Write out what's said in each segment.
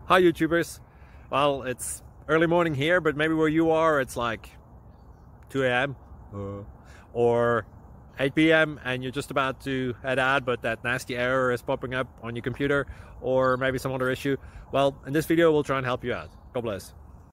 Hi YouTubers. Well, it's early morning here, but maybe where you are it's like 2 a.m. or 8 p.m. and you're just about to head out, but that nasty error is popping up on your computer, or maybe some other issue. Well, in this video we'll try and help you out. God bless.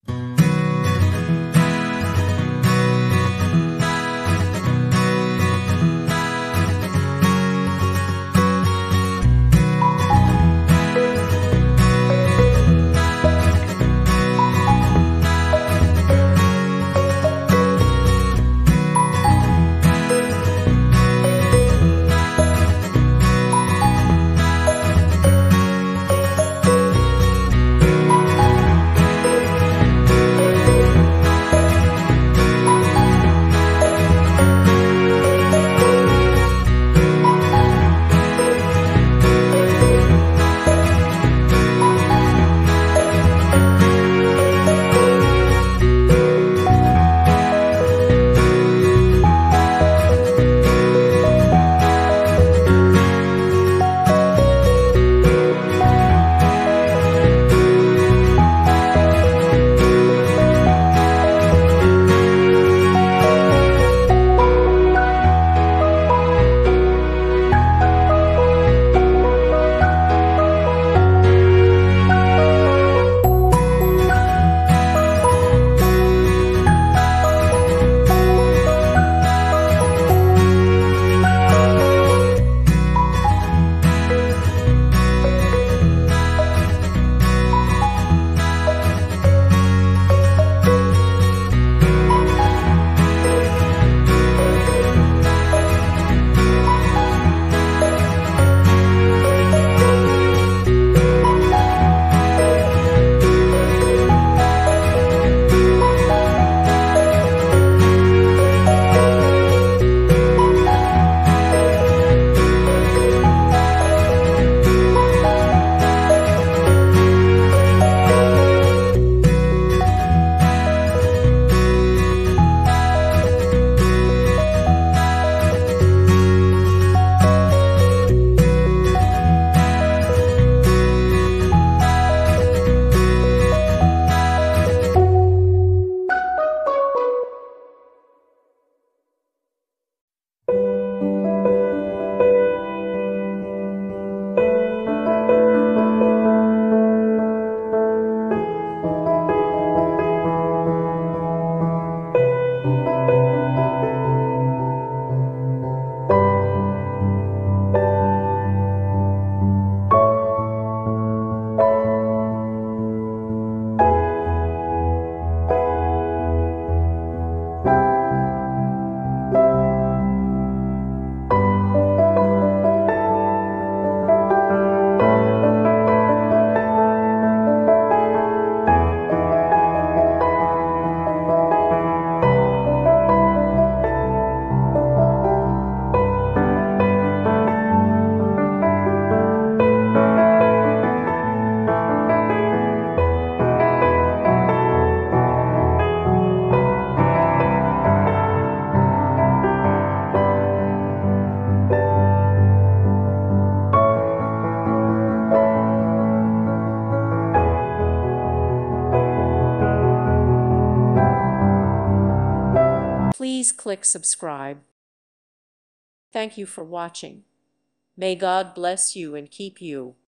Please click subscribe. Thank you for watching. May God bless you and keep you.